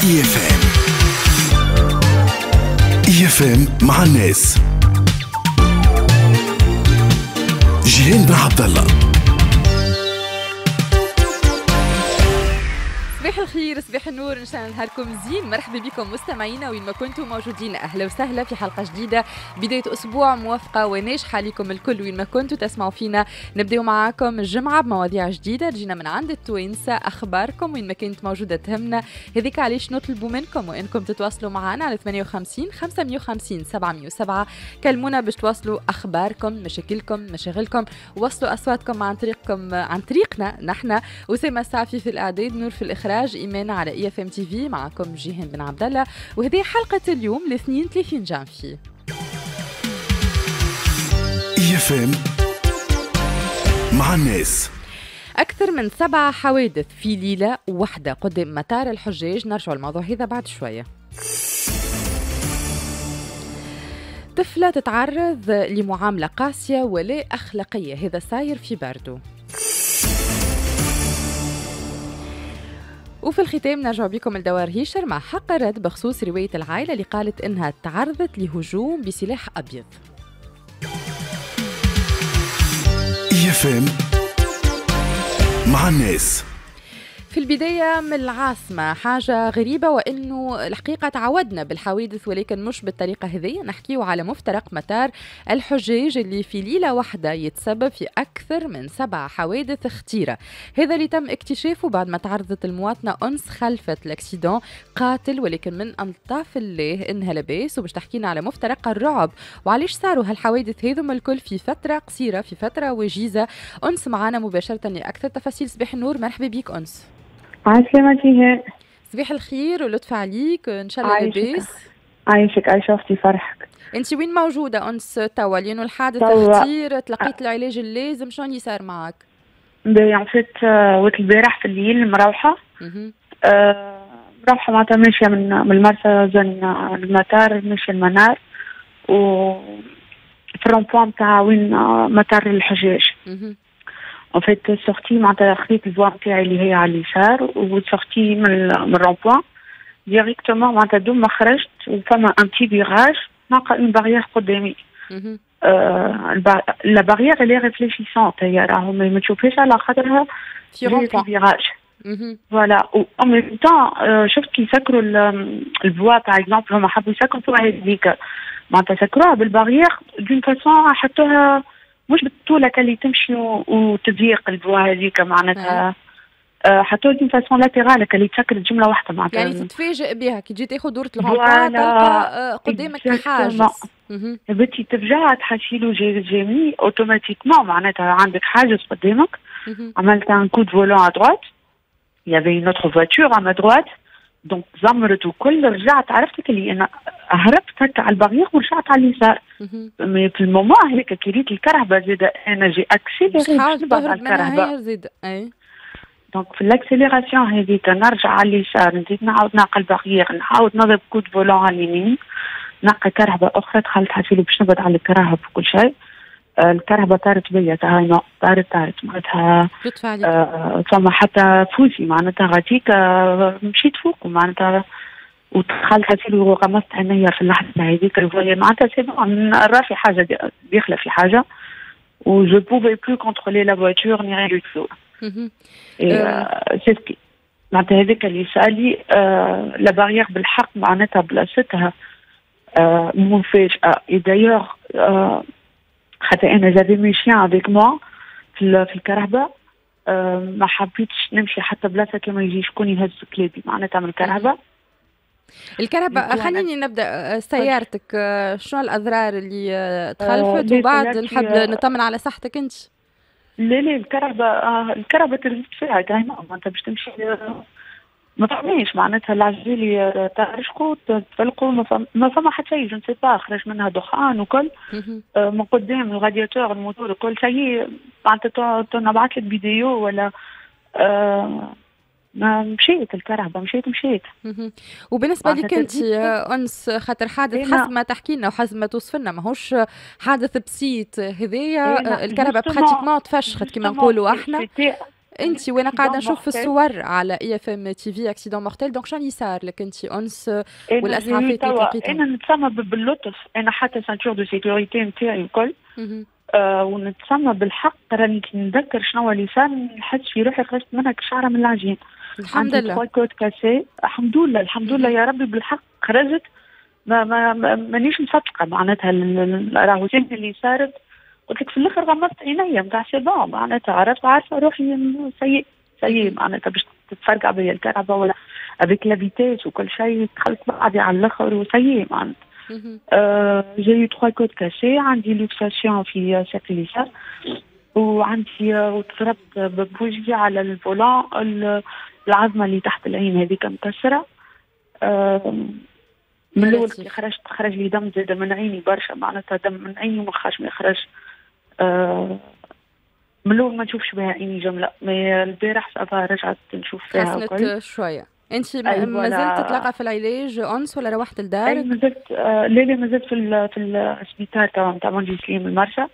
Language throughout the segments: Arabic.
EFM EFM مع الناس. جيهان بن عبد الله. صباح الخير، صباح النور، ان شاء الله نهاركم زين. مرحبا بكم مستمعينا وين ما كنتم موجودين، اهلا وسهلا في حلقه جديده، بدايه اسبوع موفقه وناجحه لكم الكل وين ما كنتوا تسمعوا فينا. نبداو معاكم الجمعه بمواضيع جديده جينا من عند التوانسه، اخباركم وين ما كانت موجوده تهمنا. هذيك علاش نطلبوا منكم وانكم تتواصلوا معنا على 58 550 707. كلمونا باش توصلوا اخباركم، مشاكلكم، مشاغلكم، وصلوا اصواتكم عن طريقنا نحن. اسامه السعفي في الاعداد، نور في الاخراج، إيمان على EFM TV. معكم جيهان بن عبد الله، وهذه حلقة اليوم الاثنين 30 جانفي. EFM مع الناس. أكثر من 7 حوادث في ليلة واحدة قدام مطار الحجاج. نرجع الموضوع هذا بعد شوية. طفلة تتعرض لمعاملة قاسية ولا أخلاقية، هذا صاير في باردو. وفي الختام نرجع بكم لدوار هيشر مع حق الرد بخصوص رواية العائلة اللي قالت إنها تعرضت لهجوم بسلاح أبيض. EFM مع الناس. في البداية من العاصمة حاجة غريبة، وإنه الحقيقة تعودنا بالحوادث ولكن مش بالطريقة هذه. نحكيو على مفترق مطار الحجاج اللي في ليلة واحدة يتسبب في أكثر من 7 حوادث خطيرة. هذا اللي تم اكتشافه بعد ما تعرضت المواطنة أنس خلفة الأكسيدون قاتل، ولكن من ألطاف الله إنها لباس. وباش تحكينا على مفترق الرعب وعليش صاروا هالحوادث هذم الكل في فترة قصيرة، في فترة وجيزة. أنس معنا مباشرة لأكثر تفاصيل. صباح النور، مرحبا بيك أنس. عسلامة جيهان. صباح الخير ولطف عليك، ان شاء الله لاباس. عايشك عايشة اختي فرحك. انت وين موجودة انس توا؟ لانه الحادث خطير، تلقيت العلاج اللازم، شلون اللي صار معك؟ عفيت وقت البارح في الليل مروحة. مروحة معناتها ماشية من المرسى زن المطار، ماشية المنار و في الرومبوان تاع وين مطار الحجاج. وفيت سورتي معناتها خذيت الفوا نتاعي اللي هي على اليسار وسورتي من الرومبوان ديريكتومون، معناتها دوم ما خرجت وفما ان بتي فيراج نلقى اون باريير قدامي. لا باريير اللي ريفليشيسونت، هي راهو ما تشوفيش على خاطرها في رومبوان فيراج. فوالا او ميم طون شفت كي يسكروا الفوا باغ اكزومبل، هما حبوا يسكروا هذيك معناتها سكروها بالباريير دون فاسون حطوها مش بالطولة اللي تمشي وتضيق الفوا هذيك، معناتها حتى دي فاسون لاتيرال اللي تسكر جملة واحدة معناتها. يعني تتفاجئ بها كي تجي تاخذ دورة الغرفة تلقى قدامك حاجز. بنتي ترجع تحسي له جامي اوتوماتيكمون، معناتها عندك حاجز قدامك. عملت ان كود فولون ا droite، il y avait une autre voiture à ma droite، دونك زمرت وكل رجعت، عرفت اللي انا هربت هكا على البارير ورجعت على اليسار. مي في المومون هيك كي ريت الكرهبه زاد انا جي اكسيليري تهرب منها زاد. اي دونك في الاكسيليراسيون هذيك نرجع على اليسار، نزيد نعاود نعقل البارير، نعاود نضرب كود فولون على اليمين، نقي كرهبه اخرى، دخلت حسيلي باش نبعد على الكراهب وكل شيء. الكرهبه طارت بيا تاعي طارت معناتها فما حتى فوسي معناتها غاديك مشيت فوق معناتها ودخلت حسيلي وغمست عينيا في اللحظه هذيك معناتها سي بون راسي حاجه داخله في حاجه و جو بوفي بلو كونترولي لا فواتور ني ريان دو تو. سيسكي معناتها هذيك اللي سالي لا باريير بالحق معناتها بلاصتها مفاجاه. دايوغ حتى انا جافي مي شيان افيك موا في الكرهبه، ما حبيتش نمشي حتى بلاصه كما يجي شكون يهز كلابي معناتها من الكرهبه. خليني نبدا سيارتك، شنو الاضرار اللي تخلفت؟ وبعد نحب نطمن على صحتك انت. لا الكرهبه ترزت فيها دائما معناتها باش تمشي ما فهميش معناتها العجالي ترشقوا تفلقوا ما فما حتى شيء، جو نسي با خرج منها دخان وكل من قدام الرادياتور الموتور وكل شيء. معناتها نبعث لك فيديو ولا ما مشيت الكرهبه مشيت. وبالنسبه لك انت انس، خاطر حادث حسب ما تحكي لنا وحسب ما توصف لنا ماهوش حادث بسيط، هذايا الكرهبه براتيكمون تفشخت كما نقولوا احنا. انت وانا قاعده نشوف في الصور على اي اف ام تي في اكسيدون مورتيل، دونك شنو اللي صار لك انت انس والاسعافات اللي لقيتهم؟ انا نتسمى باللطف، انا حتى سانتور دو سيكوريتي نتاعي الكل ونتسمى بالحق. راني كي نتذكر شنو اللي صار نحس في روحي خرجت منها كشعره من العجين. الحمد لله. عندي كود كاسي، الحمد لله الحمد لله يا ربي بالحق خرجت مانيش مصدقه معناتها راهو اللي صارت. قلت لك في الاخر غمضت عينيا نتاع سي بون معناتها عارفه روحي سيء معناتها باش تتفرقع بيا الكهرباء ولا افيك لا فيتيس وكل شيء دخلت بعدي على الاخر وسيء معناتها. جي يو 3 كود كاسي، عندي لوكساسيون في ساق اليسار وعندي وضربت بوجهي على الفولان العظمه اللي تحت العين هذيك مكسره. من الاول كي خرج لي دم زاد من عيني برشا معناتها دم من عيني وما خاش ما يخرج. من الاول ما نشوفش بها عيني جمله، مي البارح صافا رجعت نشوف فيها حسنت شويه. انت ما زلت تتلقى في العلاج انس ولا روحت لدارك؟ اي ما زلت لا ما زلت في السبيطار تاع منجي سليم المرشا.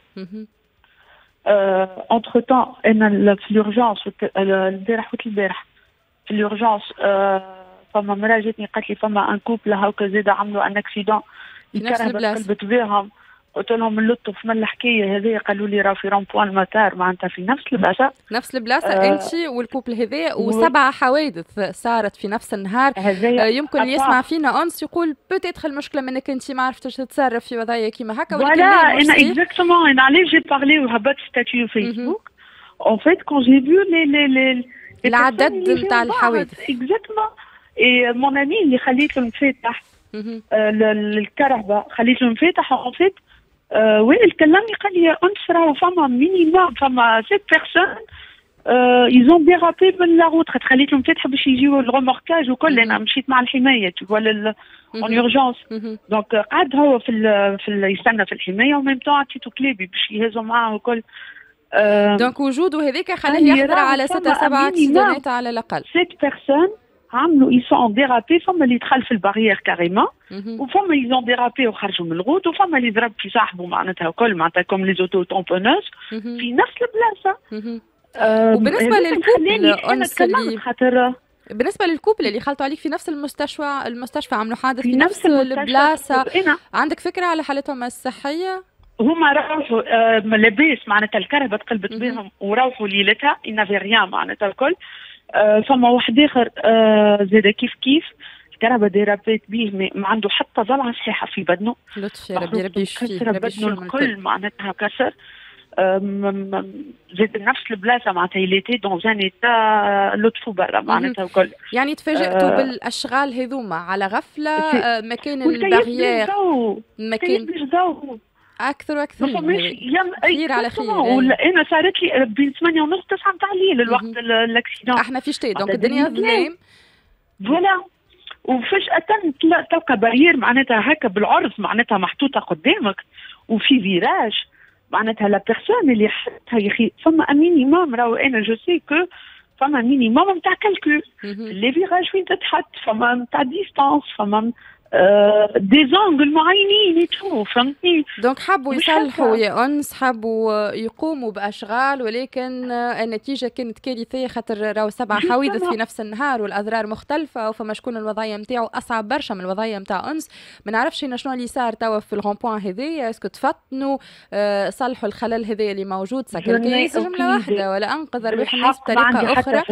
انتر تان انا في الورجونس البارح في الورجونس فما مرا جاتني قالت لي فما ان كوبل هاكا زاد عملوا ان اكسيدون الكهرباء قلبت بهم. قلت لهم اللطف من الحكايه هذه، قالوا لي راه في رامبوان المطار معناتها في نفس البلاصه انت والكوبل هذايا وسبعه حوادث صارت في نفس النهار. يمكن اللي يسمع فينا انس يقول بوتيتر المشكله منك انت ما عرفتش تتصرف في وضعيه كيما هكا. ولكن انا اكزاكتومون انا علاش جي بارلي وهبط ستاتيو فيسبوك اون فيت كون جي فيو لي العدد نتاع الحوادث اكزاكتومون. اي مون امي اللي خليت له مفاتح الكهرباء خليت له مفاتح اون فيت وائل كلمني قال لي انس راهو فما مينيموم فما 7 بيرسون يزون ديرابي من لا روت خليت لهم فاتحه باش يجيو الغوموركاج وكل. انا مشيت مع الحمايه ولا اون اورجونس دونك قعد هو في يستنى في الحمايه وميم طون عطيتو كليبي باش يهزوا معاه وكل. دونك وجوده هذاك خليه يحضر على 6-7 اكسيدونات على الاقل. 7 بيرسون عملوا يسون ديرابي، فما اللي دخل في الباريير كاريمون وفما يزون ديرابي وخرجوا من الغوت وفما اللي ضرب في صاحبه معناتها وكل معناتها كوم لي زوتو طومبونوز في نفس البلاصه. وبالنسبه للكوبل بالنسبه للكوبل اللي خلطوا عليك في نفس المستشفى عملوا حادث في نفس البلاصه، عندك فكره على حالتهم الصحيه؟ هما راحوا لاباس معناتها الكهرباء تقلبت بهم وروحوا ليلتها انافي ريان معناتها الكل. فما واحد اخر زاد كيف الكهرباء ديرابيت بيه ما عنده حتى ضلعه صحيحه في بدنه. لطفي ربي يشفيه بدنه الكل معناتها كسر. زاد نفس البلاصه معناتها يليتي دون ان ايتا لطفو برا معناتها الكل. يعني تفاجئتوا بالاشغال هذوما على غفله مكان الباريير مكان اكثر واكثر خير على خير. انا صارت لي بين 8 ونص 9 نتاع الليل الوقت الاكسيدون. احنا في شتاء دونك الدنيا ظلام فوالا. وفجأة تلقى بارير معناتها هكا بالعرض معناتها محطوطة قدامك وفي فيراج معناتها لا بيرسون اللي حطها يا اخي فما مينيموم. راهو انا جو سي كو فما مينيموم نتاع كالكول لي فيراج وين تتحط، فما نتاع ديستانس، فما دي زونغل معينين يتو فهمتني. دونك حبوا يصلحوا يا انس، حبوا يقوموا باشغال ولكن النتيجه كانت كارثيه خاطر راهو 7 حوادث في نفس النهار والاضرار مختلفه وفما شكون الوضعيه نتاعو اصعب برشا من الوضعيه نتاع انس. ما نعرفش شنو اللي صار توا في الغومبوان هذايا، اسكو تفطنوا صلحوا الخلل هذايا اللي موجود سكر كيس جمله واحده ولا انقذ ارواح الناس بطريقه اخرى؟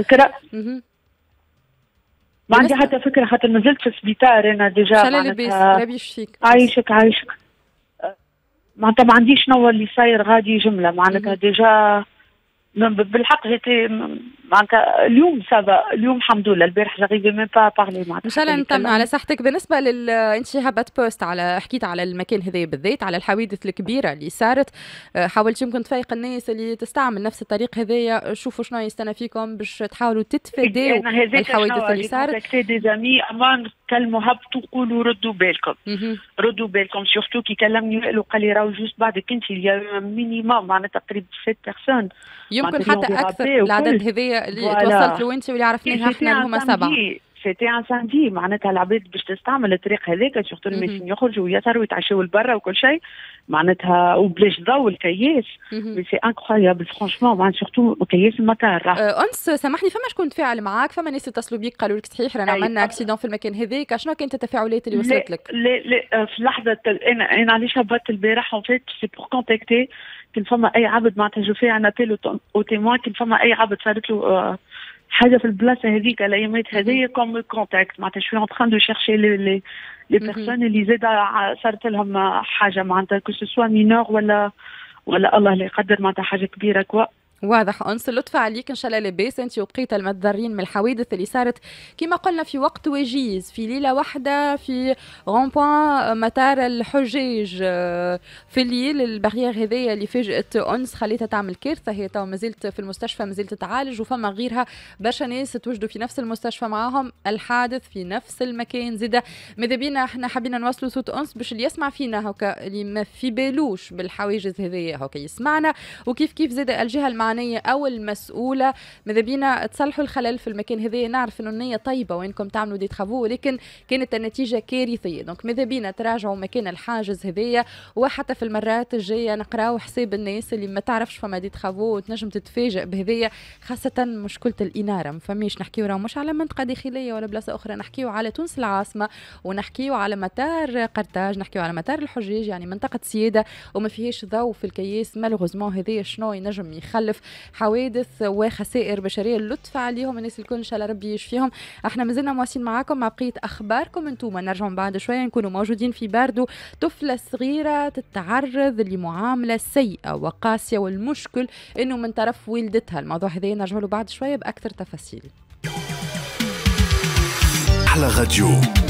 ما عندي حتى فكرة خاطر نزلت في السبيطار أنا ديجا. شلال لباس ربي يشفيك. عايشك معناتها ما عنديش نوع اللي صاير غادي جملة معناتها ديجا بالحق جيتي معناتها اليوم سافا اليوم الحمد لله. البارح جاريفي ميم با بارلي معناتها ان شاء الله نطمع على صحتك. بالنسبه انت هبط بوست على حكيت على المكان هذا بالذات على الحوادث الكبيره اللي صارت، حاولت يمكن تفيق الناس اللي تستعمل نفس الطريق هذايا، شوفوا شنو يستنى فيكم باش تحاولوا تتفادوا الحوادث اللي صارت. دي زامي امان كلموا هبطوا قولوا ردوا بالكم سورتو كي كلمني وقال لي راهو جوست بعدك انت اللي مينيموم معناتها تقريبا 6 بيرسون يمكن حتى اكثر العدد هذايا اللي توصلت له انت واللي عرفناها احنا اللي هما 7. سيتي ان ساندي معناتها العباد باش تستعمل الطريق هذاك سورتو الماشيين يخرجوا ويسهروا ويتعشوا لبرا وكل شيء معناتها وبلاش ضوء الكياس مي سي انكرويابل فرانشمون معناتها سورتو كياس المطار. انس سامحني فما شكون تفاعل معاك؟ فما ناس اتصلوا بيك قالوا لك صحيح رانا عملنا اكسيدون في المكان هذاك، شنو كانت التفاعلات اللي وصلت لك؟ لا في لحظه انا علاش هبطت البارح اون فيت سي بور كونتاكتي كان فما اي عبد معناتها جو في ان ابيل او تيموان كان فما اي عبد صارت له حاجه في البلاصه هذيك الايامات هذيا كوم كونتاكت معناتها شوي اون تران دو شيرشي لي بيرسون اللي زاد صارت لهم حاجه معناتها كو سوا مينور ولا الله لا يقدر معناتها حاجه كبيره كوا. واضح أنس، اللطف عليك إن شاء الله لاباس أنت وبقيت المتضررين من الحوادث اللي صارت كما قلنا في وقت وجيز في ليلة واحدة في غونبوان مطار الحجاج في الليل. البارير هذيا اللي فاجأت أنس خليتها تعمل كارثة، هي تو مازلت في المستشفى مازلت تعالج، وفما غيرها برشا ناس توجدوا في نفس المستشفى معاهم الحادث في نفس المكان. زيدا ماذا بينا احنا حبينا نوصلوا صوت أنس باش اللي يسمع فينا هكا اللي ما في بالوش بالحواجز هذيا هكا يسمعنا، وكيف زيدا الجهة أو المسؤولة ماذا بينا تصلحوا الخلل في المكان هذا. نعرف إنه النية طيبة وإنكم تعملوا دي ترافو ولكن كانت النتيجة كارثية. دونك ماذا بينا تراجعوا مكان الحاجز هذايا، وحتى في المرات الجاية نقراو حساب الناس اللي ما تعرفش فما دي ترافو وتنجم تتفاجئ بهذايا، خاصة مشكلة الإنارة. ما فماش نحكيو راه مش على منطقة داخلية ولا بلاصة أخرى، نحكيو على تونس العاصمة ونحكيو على مطار قرطاج، نحكيو على مطار الحجاج، يعني منطقة سيادة وما فيهاش ضوء في الكياس. مالوغوزمون هذايا شنو ينجم يخلف حوادث وخسائر بشريه. اللطف عليهم الناس الكل ان شاء الله ربي يشفيهم. احنا مازلنا مواصلين معاكم مع بقيه اخباركم انتم. نرجعوا بعد شويه نكونوا موجودين في باردو. طفله صغيره تتعرض لمعامله سيئه وقاسيه، والمشكل انه من طرف والدتها. الموضوع هذا نرجع له بعد شويه باكثر تفاصيل. احلى راديو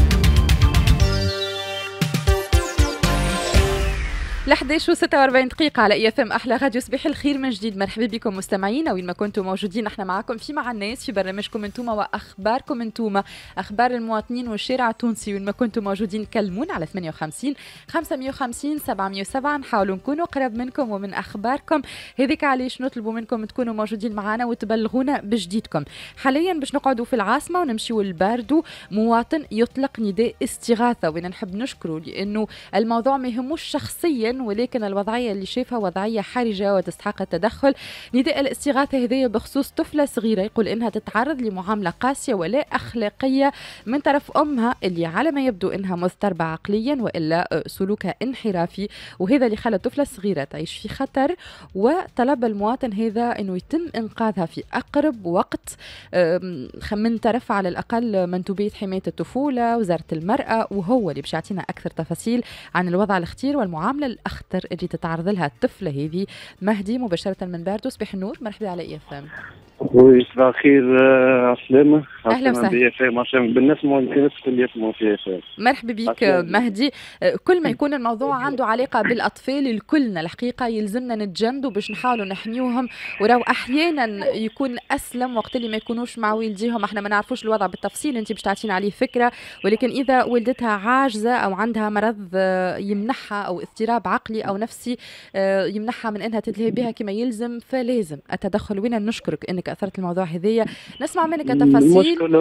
ل11 و46 دقيقة على اي اف ام احلى راديو. صباح الخير من جديد، مرحبا بكم مستمعينا وين ما كنتم موجودين. احنا معاكم في مع الناس في برنامجكم انتوما واخباركم انتوما، اخبار المواطنين والشارع التونسي. وين ما كنتم موجودين كلمونا على 58 550 707، نحاولوا نكونوا قرب منكم ومن اخباركم هذيك. علاش نطلبوا منكم تكونوا موجودين معنا وتبلغونا بجديدكم. حاليا باش نقعدوا في العاصمة ونمشيوا للباردو. مواطن يطلق نداء استغاثة، وين نحب نشكره لانه الموضوع ما يهموش شخصيا، ولكن الوضعية اللي شافها وضعية حرجة وتستحق التدخل. نداء الاستغاثة هذه بخصوص طفلة صغيرة يقول إنها تتعرض لمعاملة قاسية ولا أخلاقية من طرف أمها، اللي على ما يبدو إنها مضطربة عقليا وإلا سلوكها انحرافي، وهذا اللي خلى الطفلة الصغيرة تعيش في خطر. وطلب المواطن هذا إنه يتم إنقاذها في أقرب وقت من طرف على الأقل منتوبية حماية الطفولة، وزارة المرأة، وهو اللي باش يعطينا أكثر تفاصيل عن الوضع الخطير والمعاملة الأخطر اللي تتعرض لها الطفلة هذه. مهدي مباشرة من باردو. صباح النور، مرحبا على اي فام. وي صباح الخير. عسلامة. اهلا وسهلا بالنسبة للناس اللي يسمعوا فيها. مرحبا بك مهدي. كل ما يكون الموضوع عنده علاقة بالأطفال الكلنا الحقيقة يلزمنا نتجندوا باش نحاولوا نحميوهم، ولو أحيانا يكون أسلم وقت اللي ما يكونوش مع والديهم. احنا ما نعرفوش الوضع بالتفصيل، انت باش تعطينا عليه فكرة، ولكن إذا والدتها عاجزة أو عندها مرض يمنحها أو اضطراب عقلي أو نفسي يمنحها من أنها تلهي بها كما يلزم، فلازم التدخل. وين نشكرك أنك أثرت الموضوع هذية، نسمع منك تفاصيل. المشكلة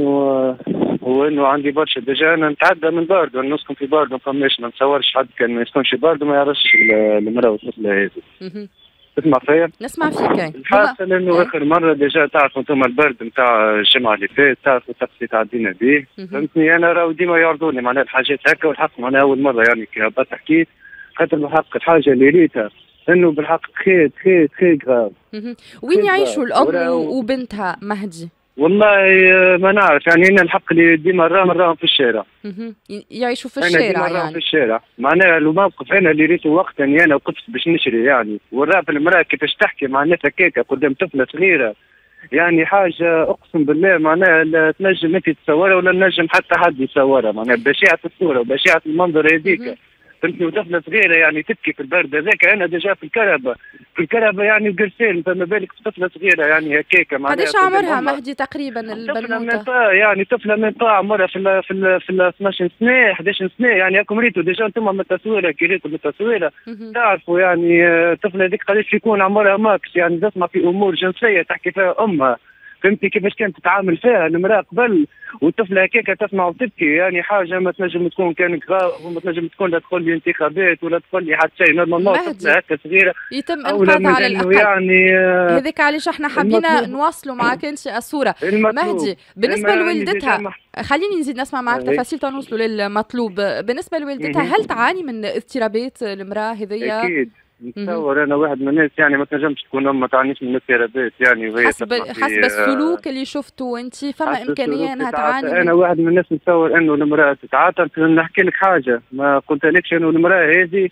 هو انه عندي برشا ديجا. انا نتعدى من باردو، نسكن في باردو، ما فماش ما نتصورش حد كان ما يسكنش باردو ما يعرفش المرأة والطفلة هذه. تسمع فيا؟ نسمع فيك. الحاصل انه اخر مرة ديجا تعرفوا انتم البرد نتاع الجمعة اللي فاتت، تعرفوا الطقس تعدينا به، فهمتني. انا راهو ديما يعرضوني معناها الحاجات هكا، والحق معناها اول مرة يعني كي هبطت حكيت، خاطر بالحق الحاجة اللي ريتها انه بالحق خير غاب. وين يعيشوا الام وبنتها مهدي؟ والله ما نعرف، يعني هنا الحق اللي ديما نراهم في الشارع. يعيشوا في الشارع يعني. في الشارع معناها الموقف انا اللي ريته وقت اني انا وقفت باش نشري يعني، وراب المراه كيفاش تحكي معناتها كيكه قدام طفله صغيره، يعني حاجه اقسم بالله معناها لا تنجم انت تصورها ولا نجم حتى حد يصورها، معناها بشعه الصوره وبشعه المنظر هذيك. فهمتني. وطفله صغيره يعني تبكي في البرد هذاك. انا ديجا في الكهرباء يعني القرصين، فما بالك في طفله صغيره يعني هكاكا معناها. قداش عمرها مهدي تقريبا البنوته؟ يعني طفله من طاع عمرها في 12 سنه 11 سنه يعني. راكم ريتوا ديجا انتم من التصويره كي ريتوا بالتصويره تعرفوا يعني الطفله هذيك قداش يكون عمرها ماكس، يعني تسمع في امور جنسيه تحكي فيها امها، فهمتي كيفاش كانت تتعامل فيها المراه قبل، والطفله هكاك تسمع وتبكي، يعني حاجه ما تنجم تكون كان غاوي وما تنجم تكون لا تقول لي انتخابات ولا تقول لي حتى شيء. نورمالمون طفله هكا صغيره يتم انقاذها على الاقل، يعني هذاك علاش احنا حبينا نواصلوا معك انت الصوره. مهدي بالنسبه لوالدتها، خليني نزيد نسمع معك تفاصيل تنوصلوا للمطلوب. بالنسبه لوالدتها هل تعاني من اضطرابات المراه هذيا؟ اكيد نتصور انا واحد من الناس يعني ما تنجمش تكون ما تعانيش من الاضطرابات يعني، وهي حسب السلوك اللي شفته انت فما امكانيه انها تعاني. انا واحد من الناس نتصور انه المراه تتعاطى. نحكي لك حاجه ما قلت لكش، انه المراه هذه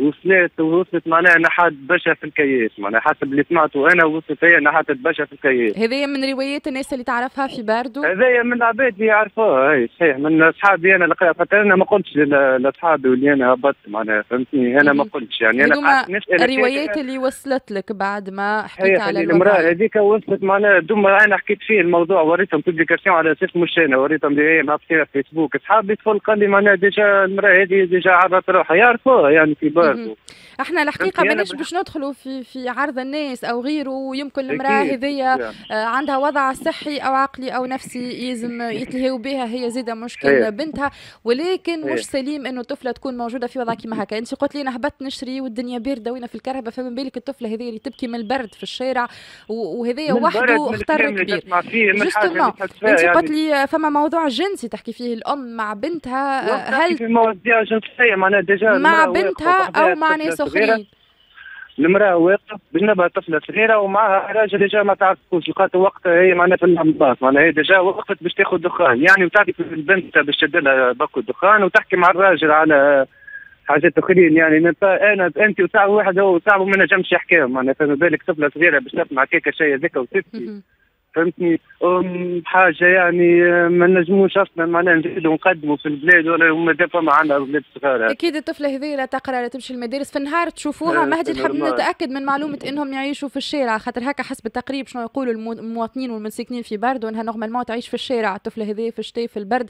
وصلت معناها نحات بشا في الكياس، معناها حسب اللي سمعته انا وصلت هي نحات بشا في الكياس. هذه من روايات الناس اللي تعرفها في باردو؟ هذايا من العباد اللي يعرفوها، اي صحيح من اصحابي انا لقيت، خاطر انا ما قلتش لاصحابي واللي انا هبطت معناها فهمتني، انا ما قلتش يعني انا الروايات اللي وصلت لك بعد ما حكيت على المراه هذيك وصلت معناها دوما انا حكيت فيه الموضوع، وريتهم بوبليكاسيون على اساس مش انا، وريتهم اللي ما في فيسبوك اصحابي الكل قال لي معناها ديجا المراه هذه ديجا عرضت روحها، يعرفوها يعني في باردو. احنا الحقيقه ماناش باش ندخلوا في عرض الناس او غيره، ويمكن المراه هذيا عندها وضع صحي او عقلي او نفسي يلزم يتلهيوا بها، هي زيده مشكل بنتها، ولكن مش سليم انه طفله تكون موجوده في وضع كيما هكا. انت قلت لي انا هبطت نشري والدنيا بارده وين في الكرهبه، فما بالك الطفله هذه اللي تبكي من البرد في الشارع، وهذايا وحده خطر كبير. جوستومون انت قلت لي فما موضوع جنسي تحكي فيه الام مع بنتها، هل في مواضيع جنسيه معناها ديجا مع بنتها او مع ناس اخرين؟ المراه واقفه بجنبها طفله صغيره ومعها راجل ديجا ما تعرفوش، لقات وقتها هي معناها في الانباط، معناها هي ديجا وقفت باش تاخذ دخان يعني، وتعطي البنت باش تدلها باكو الدخان وتحكي مع الراجل على حاجات اخرين يعني. انا انت وصعب واحد هو صعب ما نجمش يحكيهم معناها، فما بالك طفله صغيره باش تسمع كيكه شيء هذاك وتبكي فهمتني. حاجه يعني ما نجموش اصلا معناها نزيدوا نقدموا في البلاد ولا هما دابا ما عندنا اولاد صغار. اكيد الطفله هذه لا تقرا لا تمشي المدارس، في النهار تشوفوها مهدي نحب نتاكد من معلومه انهم يعيشوا في الشارع، خاطر هكا حسب التقريب شنو يقولوا المواطنين والمساكنين في باردو انها نورمالمون تعيش في الشارع الطفله هذه في الشتاء في البرد.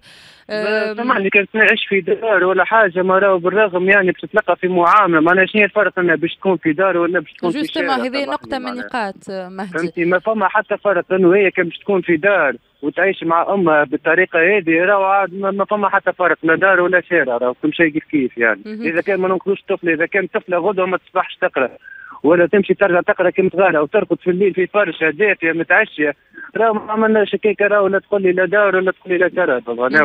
سامحني كانت تعيش في دار ولا حاجه ما راهو بالرغم يعني باش تتلقى في معامله معناها شنو الفرق انها باش تكون في دار ولا باش تكون في الشارع؟ هذه نقطه من نقاط مهدي. فهمتي ما فما حتى فرق انه هي كان باش تكون في دار وتعيش مع امها بالطريقه هذه، راهو ما فما حتى فرق لا دار ولا شارع، راهو كل شيء كيف يعني. اذا كان ما ننقذوش الطفل، اذا كان طفله غدوه ما تصبحش تقرا ولا تمشي ترجع تقرا كي متغارة او ترقد في الليل في فرشه دافيه متعشيه، راه ما عملناش هكاك، راه ولا تقول لي لا دار ولا تقول لي لا كرا طبعا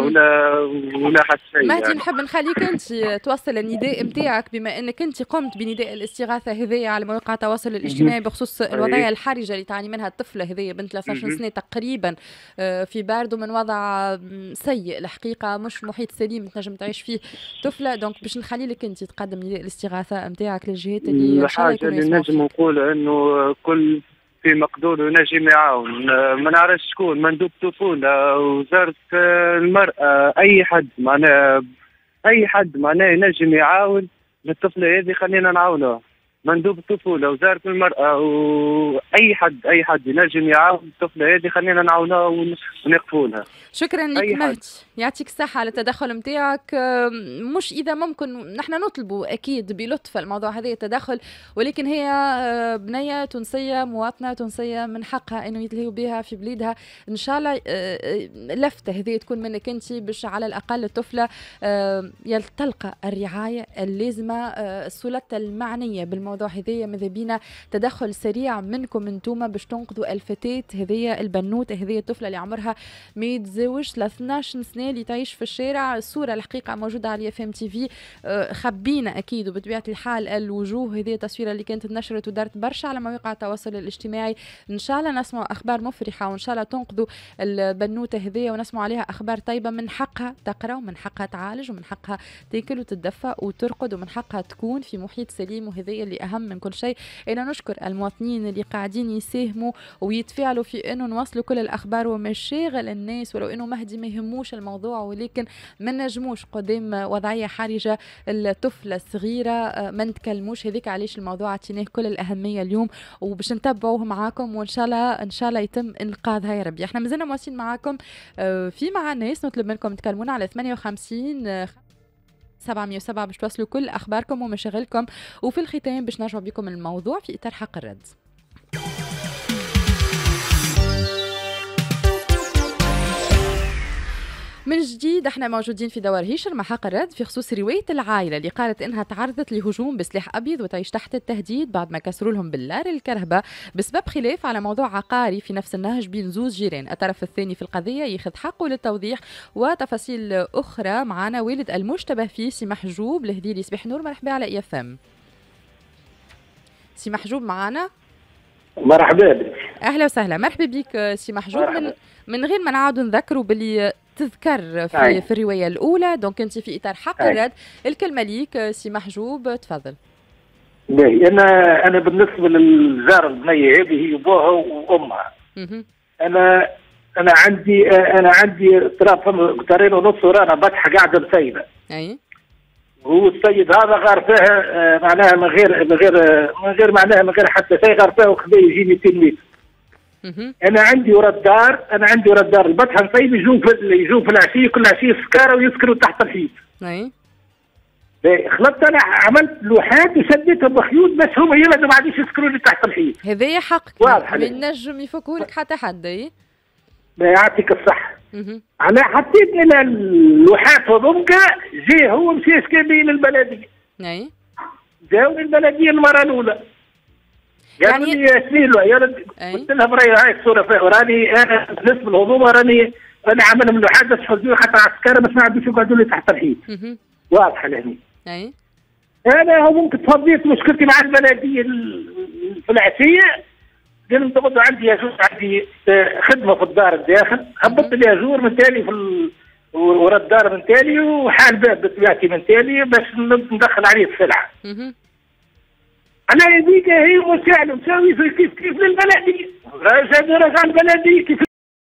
ولا حتى شيء. مهدي نحب نخليك انت توصل النداء نتاعك، بما انك انت قمت بنداء الاستغاثه هذيا على مواقع التواصل الاجتماعي بخصوص الوضعيه الحرجه اللي تعاني منها الطفله هذيا بنت 13 سنه تقريبا في باردو، من وضع سيء الحقيقه، مش محيط سليم تنجم تعيش فيه طفله. دونك باش نخلي لك انت تقدم نداء الاستغاثه نتاعك للجهات اللي ان شاء الله يكونوا يسمعوا. نجم نقول انه كل في مقدور ينجم يعاون، ما نعرفش شكون، مندوب طفوله، وزاره المراه، اي حد معناه ينجم يعاون للطفله هذه خلينا نعاونوها. مندوب الطفوله، وزاره المراه، واي حد ينجم يعاون الطفله هذه خلينا نعاونوها ونقفوا لها. شكرا لك مهدي، يعطيك الصحه على التدخل نتاعك. مش اذا ممكن نحن نطلبوا اكيد بلطف الموضوع هذا التدخل، ولكن هي بنيه تونسيه مواطنه تونسيه من حقها انه يتلهوا بها في بلادها. ان شاء الله لفته هذه تكون منك انت باش على الاقل الطفله تلقى الرعايه اللازمه، السلطه المعنيه بالموضوع هذيا. ماذا بينا تدخل سريع منكم انتوما باش تنقذوا الفتاة هذيا البنوته هذيا الطفله اللي عمرها ما يتزوج 12 سنه اللي تعيش في الشارع. الصوره الحقيقه موجوده على اف ام تي في، خبينا اكيد وبطبيعه الحال الوجوه هذه التصويره اللي كانت نشرت ودارت برشا على مواقع التواصل الاجتماعي. ان شاء الله نسمع اخبار مفرحه، وان شاء الله تنقذوا البنوته هذيا ونسمع عليها اخبار طيبه. من حقها تقرا ومن حقها تعالج ومن حقها تاكل وتتدفى وترقد ومن حقها تكون في محيط سليم، وهذا اللي اهم من كل شيء. انا نشكر المواطنين اللي قاعدين يساهموا ويتفاعلوا في انه نوصلوا كل الاخبار ومشاغل الناس، ولو انه مهدي ما يهموش الموضوع، ولكن ما نجموش قدام وضعيه حرجه الطفله الصغيره ما نتكلموش. هذيك علاش الموضوع عطيناه كل الاهميه اليوم، وباش نتبعوه معاكم، وان شاء الله يتم انقاذها يا ربي. احنا مازلنا مواصلين معاكم في مع الناس، نطلب منكم تكلمونا على 58 707 باش توصلوا كل اخباركم ومشاغلكم، وفي الختام باش نرجع بكم الموضوع في اطار حق الرد. من جديد احنا موجودين في دور هيشر مع حق الرد في خصوص رواية العائلة اللي قالت انها تعرضت لهجوم بسلاح ابيض وتعيش تحت التهديد بعد ما كسروا لهم باللار الكرهبة بسبب خلاف على موضوع عقاري في نفس النهج بين زوج جيران. الطرف الثاني في القضية ياخذ حقه للتوضيح وتفاصيل اخرى. معنا والد المشتبه فيه سي محجوب الهذيلي. صباح نور، مرحبا على اي اف ام. سي محجوب معنا؟ مرحبا بك. اهلا وسهلا، مرحبا بك سي محجوب. من غير ما نعاودوا نذكروا باللي تذكر في الروايه الاولى، دونك انت في اطار حق الرد. الكلمه ليك سي محجوب، تفضل. باهي، انا بالنسبه للجار البنيه هذه هي ابوها وامها. انا عندي اضطراب فم قطرين ونص ورانا بطحه قاعده مسيبه. اي. هو السيد هذا غار فيها معناها من غير معناها من غير حتى شيء، غار فيها وخذ يجي 200 متر. انا عندي ورا الدار البطحه نصيب يجوا في العشيه، كل عشيه سكاره ويسكروا تحت الحيط. اي. خلطت انا عملت لوحات وشديتهم بخيوط بس هم يلا ما عادش يسكروا لي تحت الحيط. هذايا حقك، ما ينجم يفكوا لك حتى حد. اي يعطيك الصحه. انا حطيت من اللوحات هذوك، جي هو مشي يشكي بي للبلديه. اي. جاوني البلديه المره الاولى قالوا لي شنو يا ولد، قلت لهم راهي هاي الصوره فيها، وراني انا بالنسبه للهضوم راني عامل من لوحات بس حطوها حتى عسكري بس ما عندوش يقعدوا لي تحت الحيط. واضحه لهني. اي. انا ممكن تفضيت مشكلتي مع البلديه في العشيه، قال لهم تقعدوا عندي ياجور، عندي خدمه في الدار الداخل، هبطت لي ياجور من تالي في ورا الدار من تالي، وحال باب بطبيعتي من تالي باش ندخل عليه السلعه. انا هذيك هي مساعده مساوي كيف للبلديه، رجع البلديه كيف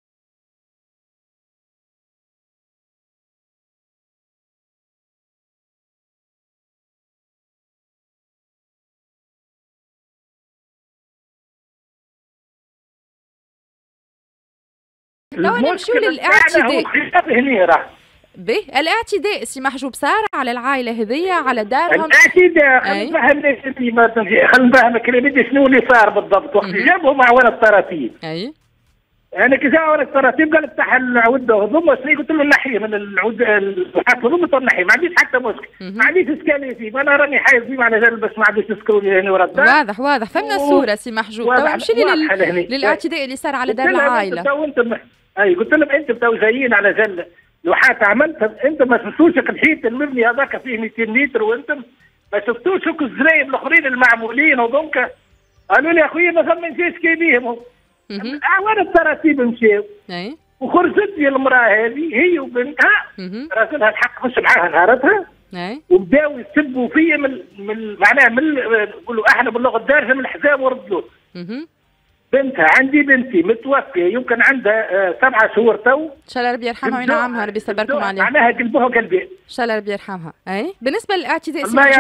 نمشيو للاعتداء. به الاعتداء سي محجوب صار على العائله هذيا، على دارهم. الاعتداء خلينا نفهم كلمتي شنو اللي صار بالضبط. وقت جابوا مع ورا الطراطيب. اي. انا كي جا ورا الطراطيب قال افتح العوده وضم، قلت له نحيه من العوده الحاط ضم نحيه، ما عنديش حتى مشكل، ما عنديش اسكالي فيه، انا راني حايز فيه على جال بس ما عنديش يسكروني هنا ورا الدار. واضح فهمنا الصوره سي محجوب. تو امشي لي للاعتداء اللي صار على دار العائله. قلت لهم انتم تو جايين على جل لوحات عملتها، انتم ما شفتوش الحيط المبني هذاك فيه 200 متر، وانتم ما شفتوش الزرايب الاخرين المعمولين وذوك. قالوا لي يا اخويا ما ثم شيء يشكي بيهم. ورا التراتيب مشاو. اي. وخرجت لي المراه هذه هي وبنتها راسلها الحق مش معاها نهارتها. اي. وبداوا يسبوا فيا من معناها نقولوا احنا باللغه الدارجه من الحزام وردوا. بنتها عندي بنتي متوفيه يمكن عندها 7 شهور تو. ان شاء الله ربي يرحمها وينعمها، ربي يصبركم عليها. معناها قلبها وقلبي. ان شاء الله ربي يرحمها. اي. بالنسبه للاعتداء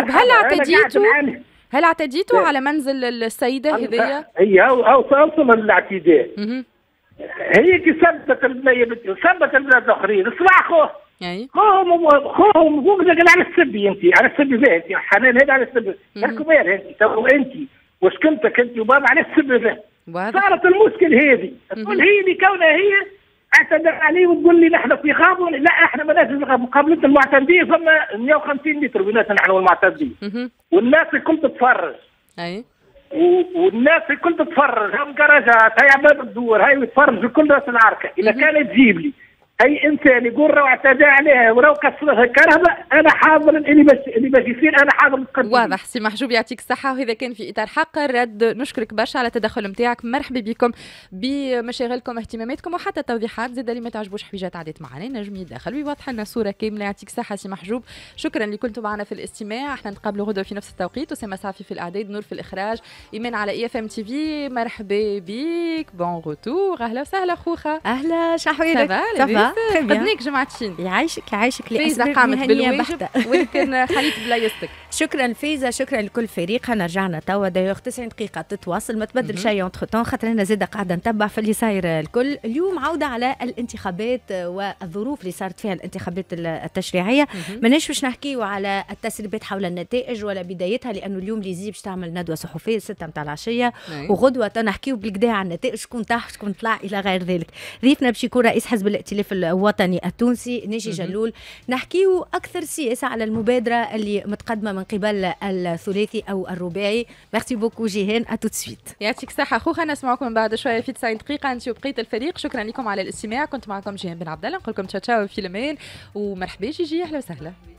هل اعتديتوا على منزل السيده هذيا؟ هي او توصل للاعتداء. هي كي سبت البنيه بنتي وسبت البنات الاخرين، اسمع خوه. اي. خوهم هو قال على السبي انت، على السبي ذا انت حنان هذا على السبي. راكم انت تو انت وسكنتك انت وبابا على السبي ذا. صارت المشكله هذه، تقول هي اللي كونها هي اعتدى عليه وتقول لي نحن في غابه، لا احنا ما لازم مقابله المعتدين ثم 150 متر بيناتنا نحن والمعتدين. والناس الكل تتفرج. اي. والناس الكل تتفرج، هم كراجات هاي عباد الدور هاي يتفرج الكل راس العركه. اذا كانت تجيب لي اي انسان يقول رو اعتدى عليها ورو كسرها الكهرباء، انا حاضر اللي باش يصير، انا حاضر نقدم. واضح سي محجوب، يعطيك الصحه. وهذا كان في اطار حق الرد. نشكرك برشا على التدخل نتاعك، مرحبا بكم بمشاغلكم اهتماماتكم وحتى توضيحات زاد اللي ما تعجبوش حويجات عدت معنا نجم يدخل ويوضح لنا صوره كامله. يعطيك الصحه سي محجوب، شكرا اللي كنتوا معنا في الاستماع. احنا نتقابلوا غدوه في نفس التوقيت. اسامه صافي في الاعداد، نور في الاخراج، ايمان على اي اف ام تي في. مرحبا بك، بون روتور. اهلا وسهلا خوخه. اهلا شحويرك. خدناك جمعتين. يعيشك فايزة قامت بالواجب ولكن خليت بلايصتك. شكرا فايزة، شكرا لكل فريق. انا رجعنا توا دايوغ 90 دقيقة تتواصل، ما تبدل شيء اونتر تون، خاطر انا زاده قاعدة نتبع في اللي صاير الكل. اليوم عودة على الانتخابات والظروف اللي صارت فيها الانتخابات التشريعية. ماناش باش نحكيو على التسريبات حول النتائج ولا بدايتها، لانه اليوم ليزي باش تعمل ندوة صحفية 6 متاع العشية، وغدوة نحكيو بالكدا على النتائج، شكون طاح شكون طلع الى غير ذلك. ضيفنا باش يكون رئيس حزب الائتلاف الوطني التونسي ناجي جلول، نحكيو أكثر سياسة على المبادرة اللي متقدمة من قبل الثلاثي أو الرباعي. ميرسي بوكو جيهان، أتو تسويت. يعطيك الصحة خوخة، نسمعكم بعد شوية في 90 دقيقة أنت وبقية الفريق. شكرا لكم على الاستماع، كنت معكم جيهان بن عبد الله، نقول لكم تشاو تشاو في الأمان ومرحبا جيجي، أهلا وسهلا.